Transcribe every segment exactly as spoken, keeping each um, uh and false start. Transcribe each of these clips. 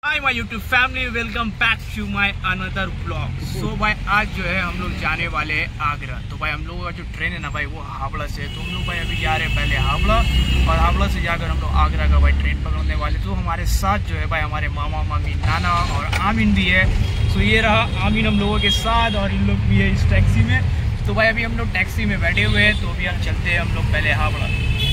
Hi my YouTube family, welcome back to my another blog. So भाई आज जो है हम लोग जाने वाले हैं आगरा। तो भाई हम लोगों का जो ट्रेन है ना भाई वो हावड़ा से है। तो हम लोग भाई अभी जा रहे हैं पहले हावड़ा और हावड़ा से जाकर हम लोग आगरा का भाई ट्रेन पकड़ने वाले। तो हमारे साथ जो है भाई हमारे मामा मामी नाना और आमीन भी है। तो ये रहा आमीन हम लोगों के साथ और इन लोग भी है इस टैक्सी में। तो भाई अभी हम लोग टैक्सी में बैठे हुए हैं। तो अभी हम चलते हैं हम लोग पहले हावड़ा।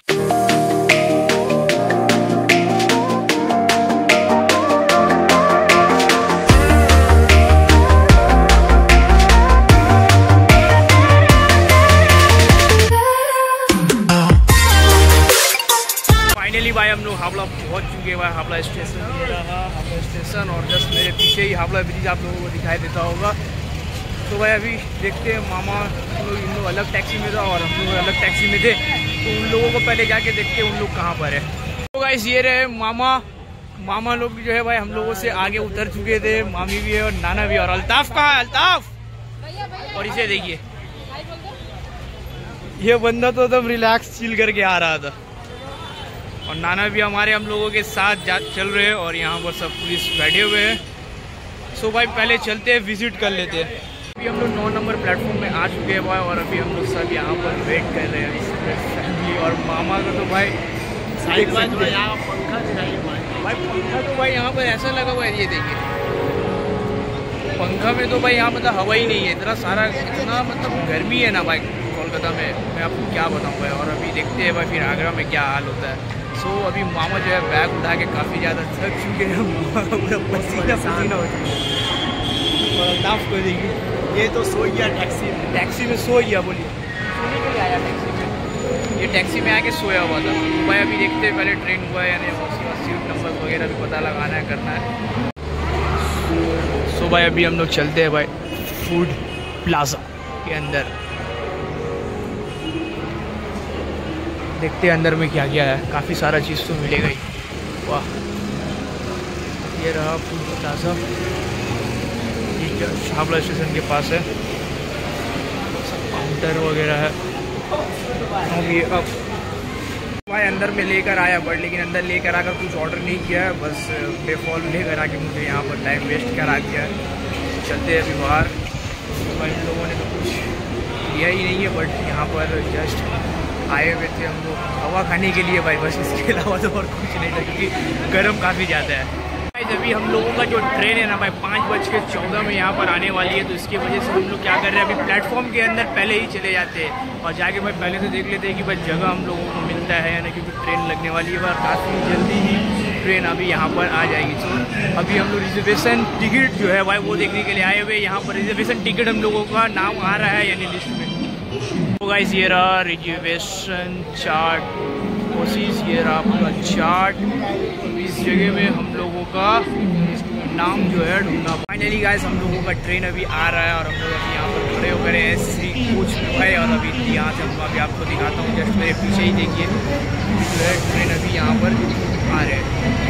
भाई हम लोग हावड़ा पहुंच चुके हैं। भाई हावड़ा स्टेशन ये रहा हावड़ा स्टेशन और जस्ट मेरे पीछे ही हावड़ा ब्रिज आप लोगों को दिखाई देता होगा। तो भाई अभी देखते हैं मामा लोग इन लोग अलग टैक्सी में था और हम लोग अलग टैक्सी में थे। तो उन लोगों को पहले जाके देखते हैं उन लोग कहाँ पर है। तो गाइस ये रहे मामा मामा लोग जो है भाई हम लोगों से आगे उतर चुके थे। मामी भी है और नाना भी है। और अल्ताफ कहाँ है? अल्ताफ। और इसे देखिए, ये बंदा तो एकदम रिलैक्स चिल करके आ रहा था और नाना भी हमारे हम लोगों के साथ जा चल रहे हैं और यहाँ पर सब पुलिस बैठे हुए हैं। सो भाई पहले चलते हैं, विजिट कर लेते हैं। अभी हम लोग नौ नंबर प्लेटफॉर्म में आ चुके हैं भाई और अभी हम लोग सब यहाँ पर वेट कर रहे हैं फैमिली और मामा का। तो भाई साइड में तो यहाँ पंखा दिखाइए भाई पंखा तो भाई यहाँ पर ऐसा लगा हुआ है, ये देखिए पंखा में तो भाई यहाँ मतलब हवा ही नहीं है। इतना सारा इतना मतलब गर्मी है ना भाई कोलकाता में, मैं आपको क्या बताऊँ भाई। और अभी देखते हैं भाई फिर आगरा में क्या हाल होता है। सो so, अभी मामा जो है बैग उठा के काफ़ी ज़्यादा थक चुके हैं, पूरा पसीना पसीना हो चुका है। और अल्ताफ को देखिए, ये तो सो गया टैक्सी में टैक्सी में सो गया। बोलिए सोने के लिए आया टैक्सी में, ये टैक्सी में आके सोया हुआ था। तो भाई अभी देखते हैं पहले ट्रेन हुआ है या नहीं, उसके बाद सीट नंबर वगैरह भी पता लगाना है, करना है। सो so, भाई अभी हम लोग चलते हैं भाई फूड प्लाजा के अंदर, देखते हैं अंदर में क्या क्या है। काफ़ी सारा चीज़ तो मिलेगा ही। वाह, ये रहा फूड प्लाजा, ठीक है, हावड़ा स्टेशन के पास है। सब काउंटर वगैरह है। अभी अब भाई अंदर में लेकर आया बट लेकिन अंदर लेकर आकर कुछ ऑर्डर नहीं किया है, बस बेफॉल लेकर आके मुझे यहाँ पर टाइम वेस्ट करा दिया है। चलते हैं अभी बाहर। भाई इन लोगों ने तो कुछ दिया ही नहीं है बट यहाँ पर जस्ट आए हुए थे हम लोग हवा खाने के लिए भाई, बस इसके अलावा तो और कुछ नहीं था क्योंकि गर्म काफ़ी ज़्यादा है। अभी हम लोगों का जो ट्रेन है ना भाई पाँच बज के चौदह में यहाँ पर आने वाली है। तो इसकी वजह से हम लोग क्या कर रहे हैं, अभी प्लेटफॉर्म के अंदर पहले ही चले जाते हैं और जाके भाई पहले से देख लेते हैं कि भाई जगह हम लोगों को मिलता है या नहीं, क्योंकि ट्रेन लगने वाली है और काफ़ी जल्दी ही ट्रेन अभी यहाँ पर आ जाएगी। तो अभी हम लोग रिजर्वेशन टिकट जो है भाई वो देखने के लिए आए हुए। यहाँ पर रिजर्वेशन टिकट हम लोगों का नाम आ रहा है यानी लिस्ट में। तो गाइस ये रहा रिजर्वेशन चार्ट, कोशिश ये रहा पूरा चार्ट। इस जगह में हम लोगों का नाम जो है ढूंढना। फाइनली गाइस हम लोगों का ट्रेन अभी आ रहा है और हम लोग अभी यहाँ पर खड़े होकर श्री कोच में भाई। और अभी यहाँ से हम अभी आपको दिखाता हूँ, जस्ट मेरे पीछे ही देखिए जो है ट्रेन अभी यहाँ पर आ रहे हैं।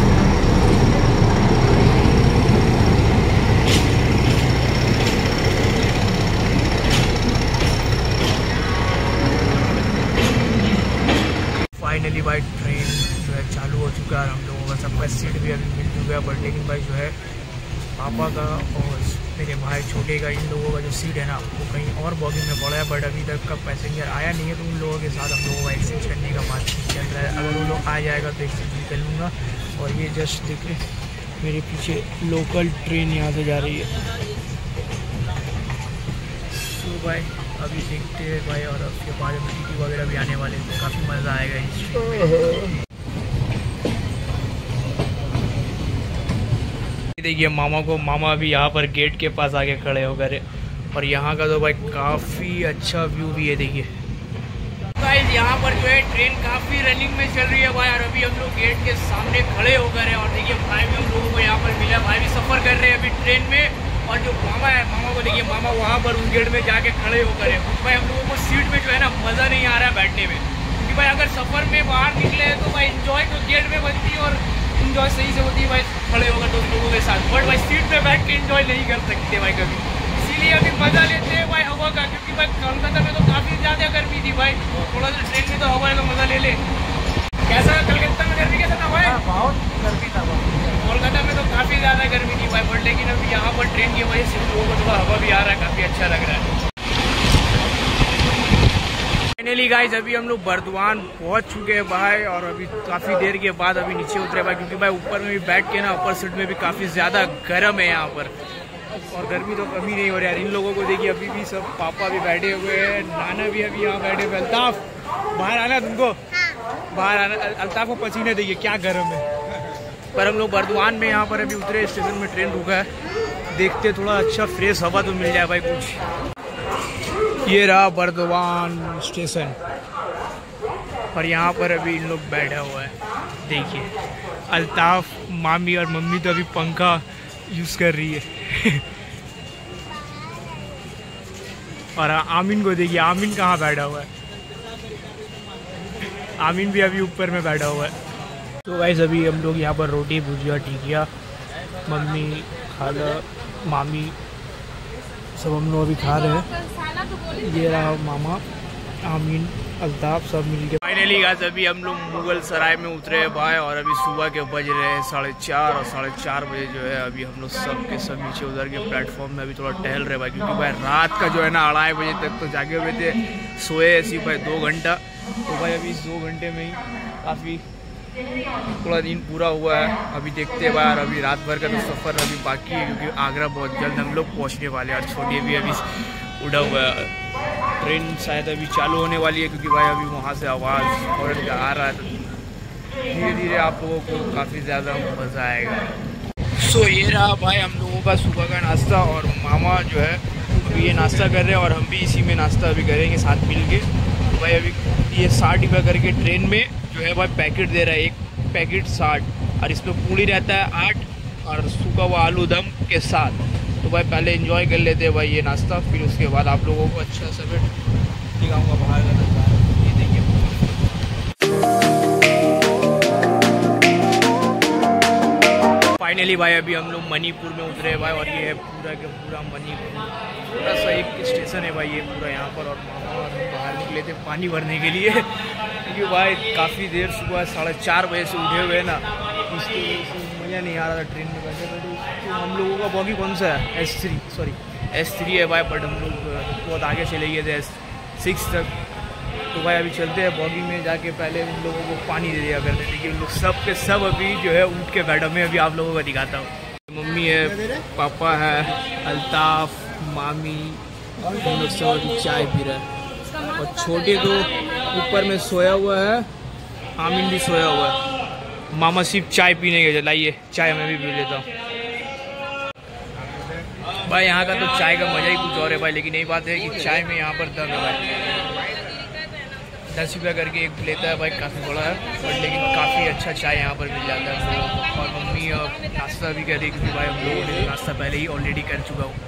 फाइनली भाई ट्रेन जो है चालू हो चुका है। हम लोगों का सबका सीट भी अभी मिल चुका है बट लेकिन भाई जो है पापा का और मेरे भाई छोटे का इन लोगों का जो सीट है ना वो कहीं और बॉगी में पड़ा है बट अभी तक का पैसेंजर आया नहीं है। तो उन लोगों के साथ हम लोगों का एक्सचेंज करने का बात चल रहा है। अगर वो लोग आ जाएगा तो एक्सचेंज कर लूँगा। और ये जस्ट देखिए मेरे पीछे लोकल ट्रेन यहाँ से जा रही है। तो भाई अभी देखते हैं भाई और उसके बाद में टीटी वगैरह भी आने वाले तो काफ़ी मज़ा आएगा इस। देखिए मामा को, मामा भी यहाँ पर गेट के पास आके खड़े होकर और यहाँ का तो भाई काफ़ी अच्छा व्यू भी है। देखिए गाइस यहाँ पर जो है ट्रेन काफ़ी रनिंग में चल रही है भाई और अभी हम लोग गेट के सामने खड़े होकर हैं। और देखिए भाई भी हम लोगों को यहाँ पर मिला, भाई भी सफ़र कर रहे हैं अभी ट्रेन में। और जो मामा है मामा को देखिए, मामा वहाँ पर उस गेट में जाके खड़े होकर है। भाई हम लोगों को सीट में जो है ना मज़ा नहीं आ रहा है बैठने में, क्योंकि भाई अगर सफ़र में बाहर निकले तो भाई इन्जॉय तो गेट में बनती है और इन्जॉय सही से होती है भाई खड़े होकर दोस्त लोगों के साथ। बट भाई सीट में बैठ के इन्जॉय नहीं कर सकते भाई कभी, इसीलिए अभी मज़ा लेते हैं भाई हवा का। क्योंकि भाई कोलकाता में तो काफ़ी ज़्यादा गर्मी थी भाई, थोड़ा सा ट्रेन में तो हवा का मज़ा ले ले। कैसा कलकत्ता में गर्मी कैसा था भाई? बहुत गर्मी था। कोलकाता में तो ज़्यादा गर्मी नहीं भाई, बट लेकिन अभी यहाँ पर ट्रेन की वजह से लोगों को थोड़ा हवा भी आ रहा है, काफ़ी अच्छा लग रहा है। फाइनली गाइस अभी हम लोग बर्दवान पहुँच चुके हैं भाई, और अभी काफ़ी देर के बाद अभी नीचे उतरे भाई, क्योंकि भाई ऊपर में भी बैठ के ना अपर सीट में भी काफ़ी ज़्यादा गर्म है यहाँ पर, और गर्मी तो कमी नहीं हो रही यार। इन लोगों को देखिए अभी भी सब पापा भी बैठे हुए हैं, नाना भी अभी यहाँ बैठे हुए। अल्ताफ बाहर आना तुमको, बाहर आना। अल्ताफ को पसीने देखिए क्या गर्म है। पर हम लोग बर्दवान में यहाँ पर अभी उतरे, स्टेशन में ट्रेन रुका है, देखते थोड़ा अच्छा फ्रेश हवा तो मिल जाए भाई कुछ। ये रहा बर्दवान स्टेशन, और यहाँ पर अभी इन लोग बैठा हुआ है, देखिए अल्ताफ, मामी और मम्मी तो अभी पंखा यूज़ कर रही है। और आमीन को देखिए, आमीन कहाँ बैठा हुआ है, आमीन भी अभी ऊपर में बैठा हुआ है। तो गाइस अभी हम लोग यहाँ पर रोटी भुजिया टिकिया, मम्मी खाला मामी सब हम लोग अभी खा रहे हैं। ये रहा मामा, आमीन, अल्ताफ सब मिल के। फाइनली गाइस अभी हम लोग मुगल सराय में उतरे हैं भाई, और अभी सुबह के बज रहे हैं साढ़े चार, और साढ़े चार बजे जो है अभी हम लोग सब के सब नीचे उतर के प्लेटफॉर्म में अभी थोड़ा टहल रहे भाई, क्योंकि भाई रात का जो है ना अढ़ाई बजे तक तो जागे हुए थे, सोए ऐसी भाई दो घंटा। तो भाई अभी इस दो घंटे में ही काफ़ी थोड़ा दिन पूरा हुआ है। अभी देखते हैं भाई, अभी रात भर का तो सफ़र अभी बाकी है, क्योंकि आगरा बहुत जल्द हम लोग पहुँचने वाले हैं। और छोटी भी अभी उड़ा हुआ है, ट्रेन शायद अभी चालू होने वाली है, क्योंकि भाई अभी वहाँ से आवाज़ हॉर्न का आ रहा है, तो धीरे धीरे आप लोगों को काफ़ी ज़्यादा मज़ा आएगा। सो so, ये रहा भाई हम लोगों का सुबह का नाश्ता, और मामा जो है अभी ये नाश्ता कर रहे हैं, और हम भी इसी में नाश्ता अभी करेंगे साथ मिल के। तो भाई अभी ये साठ रुपये करके ट्रेन में जो है भाई पैकेट दे रहा है, एक पैकेट साठ, और इसमें पूड़ी रहता है आठ, और सूखा हुआ आलू दम के साथ। तो भाई पहले एंजॉय कर लेते हैं भाई ये नाश्ता, फिर उसके बाद आप लोगों को अच्छा सा फिर दिखाऊंगा बाहर का नज़ारा। ये देखिए फाइनली भाई अभी हम लोग मणिपुर में उतरे हैं भाई, और ये है पूरा का पूरा मणिपुर, पूरा सा एक स्टेशन है भाई ये पूरा यहाँ पर। और मामा और हम बाहर निकले थे पानी भरने के लिए, क्योंकि भाई काफ़ी देर सुबह साढ़े चार बजे से उठे हुए ना, इसकी वजह से मज़ा नहीं आ रहा था ट्रेन में बैठे बैठे। तो हम लोगों का बॉगी कौन सा है, S three sorry S three है भाई, बट हम लोग बहुत आगे चले गए थे एस सिक्स तक। तो भाई अभी चलते हैं बॉगी में, जाके पहले उन लोगों को पानी दे दिया करते, देखिए उन लोग सब के सब अभी जो है उठ के बैठा। मैं अभी आप लोगों को दिखाता हूँ। मम्मी है, पापा है, अल्ताफ, मामी, हम लोग सब अभी चाय पी रहे हैं, और छोटे तो ऊपर में सोया हुआ है, आमीन भी सोया हुआ है। मामा सिर्फ चाय पीने के, लाइए चाय मैं भी पी लेता हूँ भाई। यहाँ का तो चाय का मज़ा ही कुछ और है भाई, लेकिन यही बात है कि चाय में यहाँ पर दम है भाई। दस रुपया करके एक लेता है भाई, काफ़ी बड़ा है, बट लेकिन काफ़ी अच्छा चाय यहाँ पर मिल जाता है हम लोगों को। और मम्मी नाश्ता भी कर रही, क्योंकि भाई हम लोगों ने नाश्ता पहले ही ऑलरेडी कर चुका हूँ।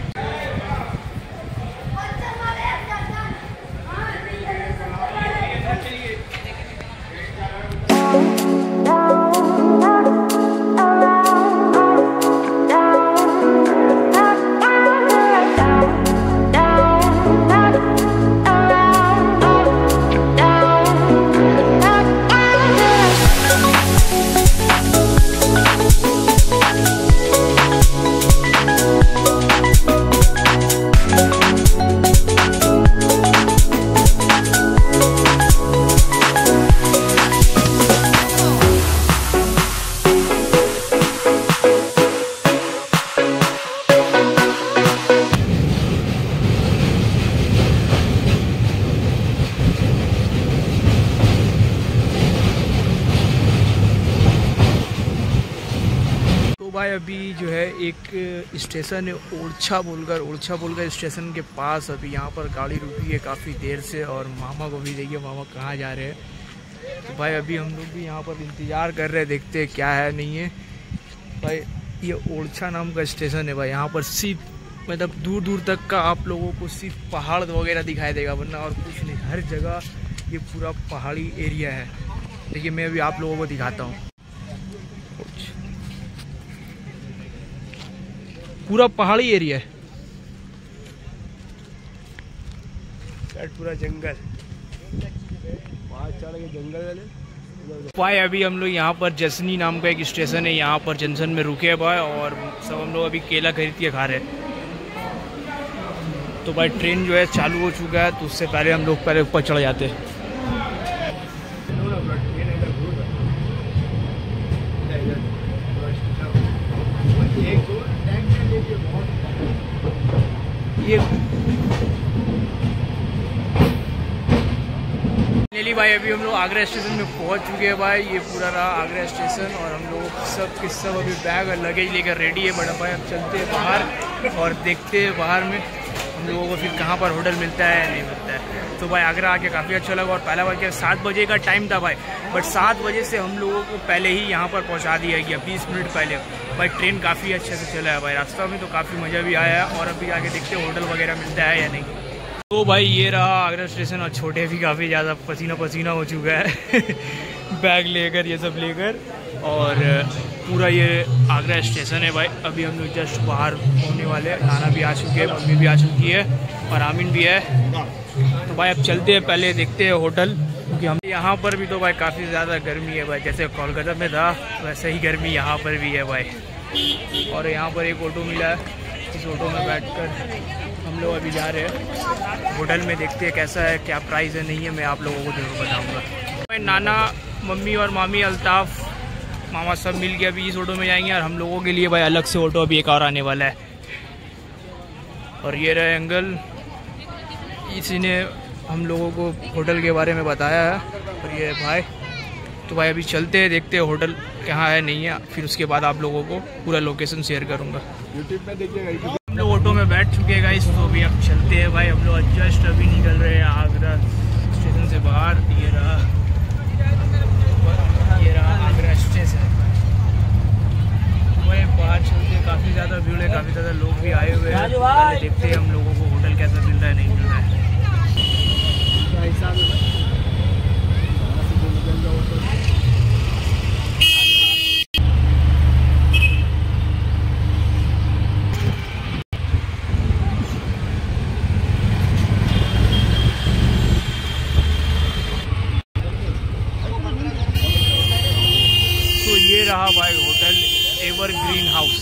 भाई अभी जो है एक स्टेशन है ओरछा बोलकर, ओरछा बोलकर स्टेशन के पास अभी यहाँ पर गाड़ी रुकी है काफ़ी देर से। और मामा को भी देखिए, मामा कहाँ जा रहे हैं। तो भाई अभी हम लोग भी यहाँ पर इंतज़ार कर रहे हैं, देखते हैं क्या है नहीं है भाई। ये ओरछा नाम का स्टेशन है भाई, यहाँ पर सिर्फ मतलब दूर दूर तक का आप लोगों को सिर्फ पहाड़ वगैरह दिखाई देगा, वरना और कुछ नहीं। हर जगह ये पूरा पहाड़ी एरिया है। देखिए मैं अभी आप लोगों को दिखाता हूँ, पूरा पहाड़ी एरिया है, पूरा जंगल, वहाँ चढ़ के जंगल वाले भाई अभी हम लोग यहाँ पर जसनी नाम का एक स्टेशन है, यहाँ पर जंक्शन में रुके हैं भाई, और सब हम लोग अभी केला खरीद के खा रहे हैं। तो भाई ट्रेन जो है चालू हो चुका है, तो उससे पहले हम लोग पहले ऊपर चढ़ जाते हैं। ये फाइनली भाई अभी हम लोग आगरा स्टेशन में पहुंच चुके हैं भाई। ये पूरा रहा आगरा स्टेशन, और हम लोग सब के सब अभी बैग और लगेज लेकर रेडी है बड़ा भाई। अब चलते हैं बाहर और देखते हैं बाहर में हम लोगों को फिर कहाँ पर होटल मिलता है नहीं मिलता है। तो भाई आगरा आके काफ़ी अच्छा लगा। और पहला बार क्या सात बजे का टाइम था भाई, बट सात बजे से हम लोगों को पहले ही यहाँ पर पहुँचा दिया गया, बीस मिनट पहले। भाई ट्रेन काफ़ी अच्छे से चला है भाई, रास्ता में तो काफ़ी मज़ा भी आया है। और अभी आगे देखते हैं होटल वगैरह मिलता है या नहीं। तो भाई ये रहा आगरा स्टेशन, और छोटे भी काफ़ी ज़्यादा पसीना पसीना हो चुका है बैग लेकर ये सब लेकर। और पूरा ये आगरा स्टेशन है भाई। अभी हम लोग जस्ट बाहर होने वाले हैं, नाना भी आ चुके हैं, मम्मी भी आ चुकी है और आमिन भी है। तो भाई अब चलते हैं, पहले देखते हैं होटल, क्योंकि हम यहाँ पर भी तो भाई काफ़ी ज़्यादा गर्मी है भाई। जैसे कोलकाता में था वैसे ही गर्मी यहाँ पर भी है भाई। और यहाँ पर एक ऑटो मिला है, इस ऑटो में बैठकर हम लोग अभी जा रहे हैं होटल में। देखते हैं कैसा है, क्या प्राइस है नहीं है, मैं आप लोगों को जरूर बताऊँगा। भाई नाना, मम्मी और मामी, अल्ताफ़, मामा सब मिल के अभी इस ऑटो में जाएंगे, और हम लोगों के लिए भाई अलग से ऑटो अभी एक और आने वाला है। और ये रहे अंकल, इसी ने हम लोगों को होटल के बारे में बताया है। और ये भाई, तो भाई अभी चलते हैं, देखते हैं होटल कहाँ है नहीं है, फिर उसके बाद आप लोगों को पूरा लोकेशन शेयर करूँगा। यूट्यूब में देखिएगा। हम लोग ऑटो में बैठ चुके हैं गाइस, तो अभी अब चलते हैं भाई। हम लोग जस्ट अभी निकल रहे हैं आगरा स्टेशन से बाहर। ये रहा ये रहा आगरा स्टेशन। भाई बाहर चलते, काफ़ी ज़्यादा भीड़ है, काफ़ी ज़्यादा लोग भी आए हुए हैं। पहले देखते हैं हम लोगों को होटल कैसा मिल रहा है नहीं मिल रहा है। तो ये रहा भाई होटल एवरग्रीन हाउस।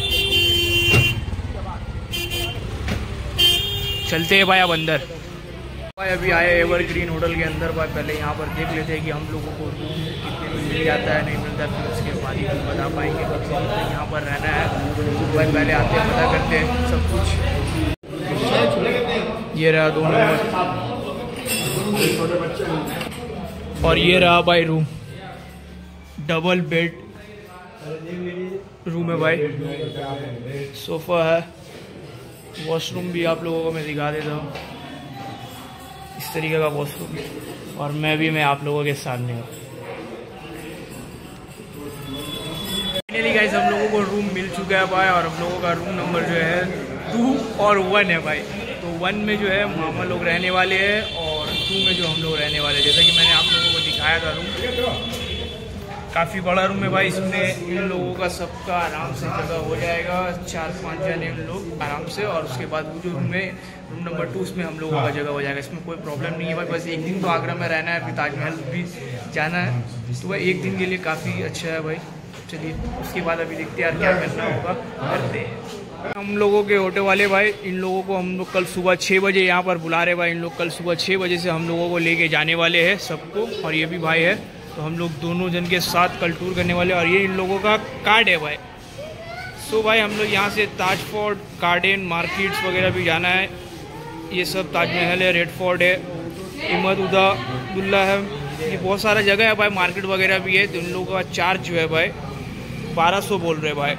चलते हैं भाई अब अंदर। भाई अभी आए एवरग्रीन होटल के अंदर भाई। पहले यहाँ पर देख लेते हैं कि हम लोगों को रूम कितने में मिल जाता है नहीं मिलता, फिर उसके बाद ही बता पाएंगे कि यहाँ पर रहना है। तो भाई पहले आते हैं, पता करते हैं सब कुछ। ये रहा दो नंबर, और ये रहा भाई रूम, डबल बेड रूम है भाई, सोफ़ा है, वॉशरूम भी आप लोगों को मैं दिखा देता हूँ, इस तरीके का वॉशरूम। और मैं भी मैं आप लोगों के सामने हूँ। फाइनली गाइस हम लोगों को रूम मिल चुका है भाई, और हम लोगों का रूम नंबर जो है टू और वन है भाई। तो वन में जो है मामा लोग रहने वाले हैं, और टू में जो हम लोग रहने वाले हैं। जैसा कि मैंने आप लोगों को दिखाया था रूम, काफ़ी बड़ा रूम है भाई। इसमें इन लोगों का सबका आराम से जगह हो जाएगा, चार पांच जने उन लोग आराम से। और उसके बाद वो जो रूम है रूम नंबर टू, उसमें हम लोगों का जगह हो जाएगा। इसमें कोई प्रॉब्लम नहीं है भाई। बस एक दिन तो आगरा में रहना है, फिर ताजमहल भी जाना है, तो भाई एक दिन के लिए काफ़ी अच्छा है भाई। चलिए उसके बाद अभी देखते हैं यार क्या करना होगा, करते हैं। हम लोगों के ऑटो वाले भाई, इन लोगों को हम लोग कल सुबह छः बजे यहाँ पर बुला रहे भाई। इन लोग कल सुबह छः बजे से हम लोगों को लेके जाने वाले हैं सबको, और ये भी भाई है। तो हम लोग दोनों जन के साथ कल टूर करने वाले, और ये इन लोगों का कार्ड है भाई। सो भाई हम लोग यहाँ से ताज फोर्ट, गार्डन, मार्केट्स वगैरह भी जाना है। ये सब ताजमहल है, रेड फोर्ट है, इमद उदा दुल्ला है, ये बहुत सारा जगह है भाई, मार्केट वगैरह भी है। तो इन लोगों का चार्ज जो है भाई बारह सौ बोल रहे भाई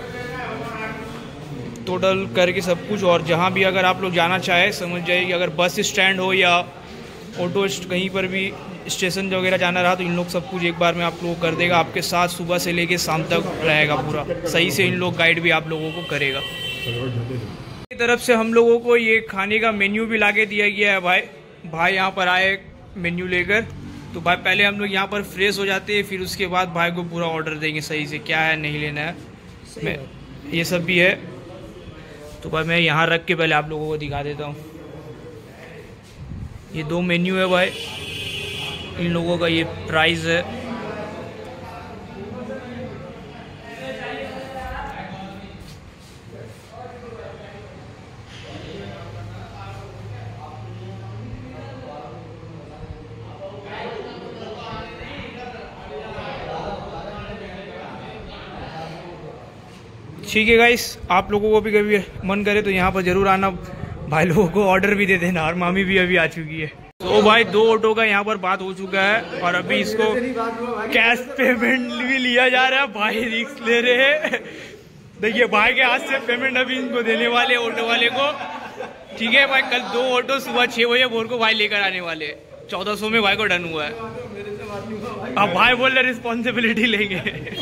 टोटल करके सब कुछ। और जहाँ भी अगर आप लोग जाना चाहे, समझ जाइए कि अगर बस स्टैंड हो या ऑटो कहीं पर भी स्टेशन वगैरह जाना रहा, तो इन लोग सब कुछ एक बार में आप लोगों को कर देगा। आपके साथ सुबह से लेके शाम तक रहेगा, पूरा सही से इन लोग गाइड भी आप लोगों को करेगा। की तरफ से हम लोगों को ये खाने का मेन्यू भी लाके दिया गया है भाई। भाई यहाँ पर आए मेन्यू लेकर, तो भाई पहले हम लोग यहाँ पर फ्रेश हो जाते हैं, फिर उसके बाद भाई को पूरा ऑर्डर देंगे सही से, क्या है नहीं लेना है, मैं ये सब भी है। तो भाई मैं यहाँ रख के पहले आप लोगों को दिखा देता हूँ। ये दो मेन्यू है भाई, इन लोगों का ये प्राइस है, ठीक है गाइस, आप लोगों को भी कभी मन करे तो यहाँ पर जरूर आना, भाई लोगों को ऑर्डर भी दे देना। और मामी भी अभी आ चुकी है। तो भाई दो ऑटो का यहाँ पर बात हो चुका है और अभी इसको कैश पेमेंट भी लिया जा रहा है। भाई रिस्क ले रहे हैं। देखिए भाई के हाथ से पेमेंट अभी इनको देने वाले ऑटो वाले को। ठीक है भाई, कल दो ऑटो सुबह छह बजे भोर को भाई लेकर आने वाले, चौदह सौ में भाई को डन हुआ है। अब भाई बोल रहे रिस्पॉन्सिबिलिटी लेंगे।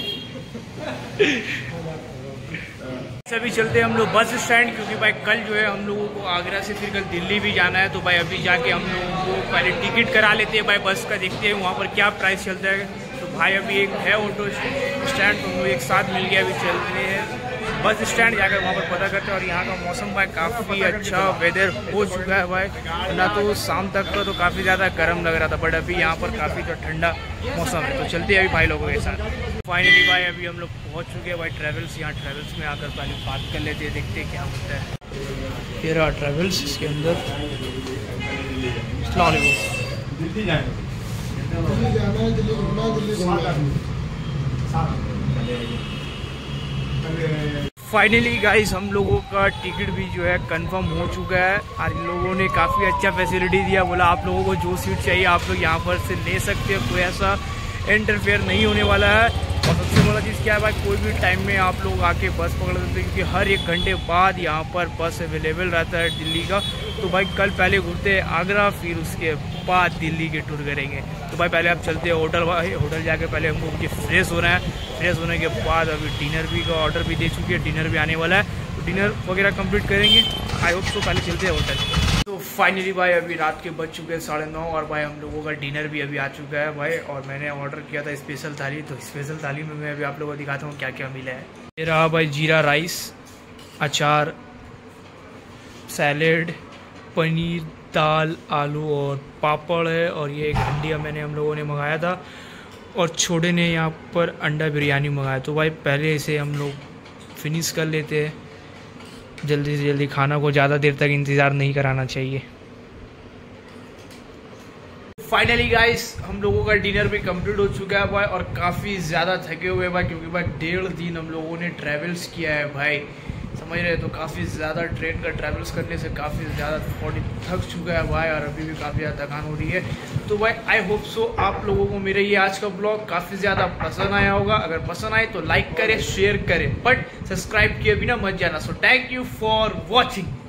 अभी चलते हैं हम लोग बस स्टैंड, क्योंकि भाई कल जो है हम लोगों को आगरा से फिर कल दिल्ली भी जाना है। तो भाई अभी जाके हम लोगों को पहले टिकट करा लेते हैं भाई बस का, देखते हैं वहाँ पर क्या प्राइस चलता है। तो भाई अभी एक है ऑटो स्टैंड, तो हम लोग एक साथ मिल गया, अभी चल रहे हैं बस स्टैंड, जाकर वहाँ पर पता करते हैं। और यहाँ का मौसम भाई काफ़ी अच्छा वेदर हो चुका है भाई, ना तो शाम तक का तो काफ़ी ज़्यादा गर्म लग रहा था, बट अभी यहाँ पर काफ़ी जो ठंडा मौसम है। तो चलते हैं अभी भाई लोगों के साथ। फाइनली भाई अभी हम लोग पहुँच चुके हैं भाई ट्रेवल्स। यहाँ ट्रेवल्स में आकर पहले बात कर लेते हैं, देखते हैं क्या होता है। ये रहा ट्रेवल्स, इसके अंदर दिल्ली जाना है। फाइनली गाइस हम लोगों का टिकट भी जो है कंफर्म हो चुका है। और इन लोगों ने काफ़ी अच्छा फैसिलिटी दिया, बोला आप लोगों को जो सीट चाहिए आप लोग यहाँ पर से ले सकते हो, कोई ऐसा इंटरफेयर नहीं होने वाला है। और सबसे बड़ा चीज़ क्या है भाई, कोई भी टाइम में आप लोग आके बस पकड़ सकते हैं, क्योंकि हर एक घंटे बाद यहाँ पर बस अवेलेबल रहता है दिल्ली का। तो भाई कल पहले घूमते हैं आगरा, फिर उसके बाद दिल्ली के टूर करेंगे। तो भाई पहले आप चलते हैं होटल। भाई होटल जाके पहले हमको मुझे फ्रेश होना है। फ्रेश होने के बाद अभी डिनर भी का ऑर्डर भी दे चुके हैं, डिनर भी आने वाला है, तो डिनर वगैरह कंप्लीट करेंगे। आई होप तो पहले चलते हैं होटल। तो फाइनली भाई अभी रात के बज चुके हैं साढ़े नौ, और भाई हम लोगों का डिनर भी अभी आ चुका है भाई। और मैंने ऑर्डर किया था स्पेशल थाली, तो स्पेशल थाली में मैं अभी आप लोगों को दिखाता हूँ क्या क्या मिला है। ये रहा भाई जीरा राइस, अचार, सैलेड, पनीर, दाल, आलू और पापड़ है। और ये एक हंडिया मैंने हम लोगों ने मंगाया था, और छोटे ने यहाँ पर अंडा बिरयानी मंगाया। तो भाई पहले इसे हम लोग फिनिश कर लेते हैं, जल्दी से जल्दी। खाना को ज़्यादा देर तक इंतज़ार नहीं कराना चाहिए। फाइनली गाइस हम लोगों का डिनर भी कंप्लीट हो चुका है भाई, और काफ़ी ज़्यादा थके हुए भाई, क्योंकि भाई डेढ़ दिन हम लोगों ने ट्रैवल्स किया है भाई, समझ रहे। तो काफ़ी ज़्यादा ट्रेन का ट्रैवल्स करने से काफ़ी ज़्यादा बॉडी थक चुका है भाई, और अभी भी काफ़ी ज़्यादा थकान हो रही है। तो भाई आई होप सो आप लोगों को मेरा ये आज का ब्लॉग काफ़ी ज़्यादा पसंद आया होगा। अगर पसंद आए तो लाइक करें, शेयर करें, बट सब्सक्राइब किए बिना मत जाना। So thank you for watching.